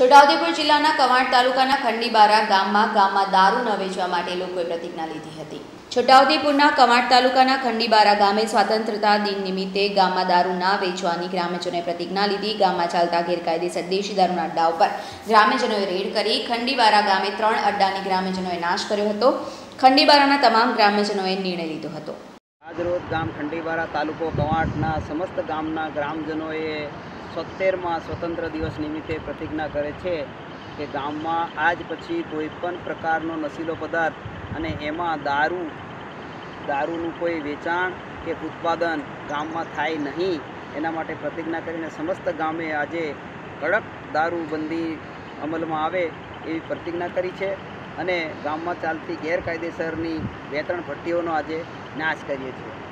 છોટાઉદેપુર જિલ્લાના કવાંટ તાલુકાના ખંડીબારા ગામમાં દારૂ ન વેચવા માટે લોકોએ પ્રતિજ્ઞા લીધી હતી। છોટાઉદેપુરના કવાંટ તાલુકાના ખંડીબારા ગામે સ્વતંત્રતા દિન નિમિત્તે ગામમાં દારૂ ના વેચવાની ગ્રામજનોએ પ્રતિજ્ઞા લીધી। ગામમાં ચાલતા ગેરકાયદેસર દેશી દારૂના અડ્ડા ઉપર ગ્રામજનોએ રેડ કરી ખંડીબારા ગામે 3 અડ્ડાની ગ્રામજનોએ નાશ કર્યો હતો। ખંડીબારાના તમામ ગ્રામજનોએ નિર્ણય લીધો હતો। આજરોજ ગામ ખંડીબારા તાલુકો કવાંટના સમસ્ત ગામના ગ્રામજનોએ 70મા સ્વતંત્ર દિવસ નિમિત્તે પ્રતિજ્ઞા કરે છે કે ગામમાં આજ પછી કોઈપણ પ્રકારનો નશીલો પદાર્થ અને એમાં દારૂનું કોઈ વેચાણ કે ઉત્પાદન ગામમાં થાય નહીં, એના માટે પ્રતિજ્ઞા કરીને સમસ્ત ગામે આજે કડક દારૂબંધી અમલમાં આવે એવી પ્રતિજ્ઞા કરી છે અને ગામમાં ચાલતી ગેરકાયદેસરની વેચાણ ભટ્ટીઓનો આજે નાશ કરીએ છીએ।